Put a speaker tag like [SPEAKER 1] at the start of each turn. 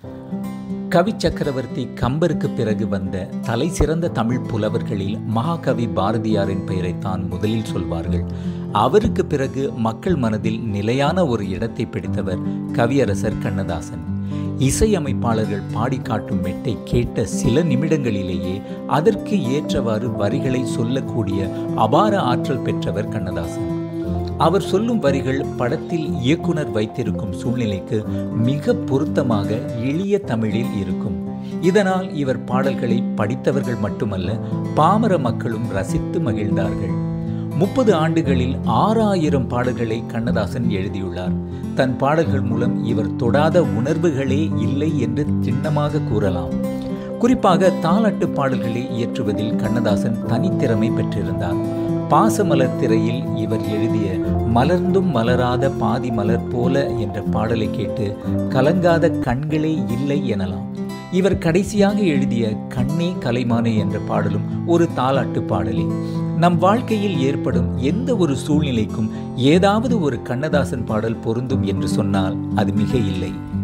[SPEAKER 1] கவி சக்கரவர்த்தி கம்பருக்கு பிறகு வந்த தலை சிறந்த தமிழ் புலவர்களில் மகாகவி பாரதியாரின் பெயரைத்தான் முதலில் சொல்வார்கள். அவருக்கு பிறகு மக்கள் மனதில் நிலையான ஒரு இடத்தை பிடித்தவர் கவியரசர் கண்ணதாசன். இசையமைப்பாளர்கள் பாடி காட்டும் மெட்டை கேட்ட சில நிமிடங்களிலேயே அதற்கு ஏற்றவாறு வரிகளை சொல்லக்கூடிய அபார ஆற்றல் பெற்றவர் கண்ணதாசன். அவர் சொல்லும் வரிகள் படத்தில் இயக்குனர் வைத்திருக்கும் சூழ்நிலைக்கு மிக பொருத்தமாக எளிய தமிழில் இருக்கும். இதனால் இவர் பாடல்களை படித்தவர்கள் மட்டுமல்ல, பாமர மக்களும் ரசித்து மகிழ்ந்தார்கள். 30 ஆண்டுகளில் 6000 பாடல்களை கண்ணதாசன் எழுதியுள்ளார். தன் பாடல்கள் மூலம் இவர் தொடாத உணர்வுகளே இல்லை என்று திண்ணமாக கூறலாம். குறிப்பாக தாலாட்டு பாடல்களை இயற்றுவதில் கண்ணதாசன் தனித்திறமை பெற்றிருந்தார். பாசமலர் திரையில் இவர் எழுதிய மலர்ந்தும் மலராத பாதி மலர் போல என்ற பாடலை கேட்டு கலங்காத கண்களே இல்லை எனலாம். இவர் கடைசியாக எழுதிய கண்ணே கலைமானே என்ற பாடலும் ஒரு தாலாட்டு பாடலே. நம் வாழ்க்கையில் ஏற்படும் எந்த ஒரு சூழ்நிலைக்கும் ஏதாவது ஒரு கண்ணதாசன் பாடல் பொருந்தும் என்று சொன்னால் அது மிக இல்லை.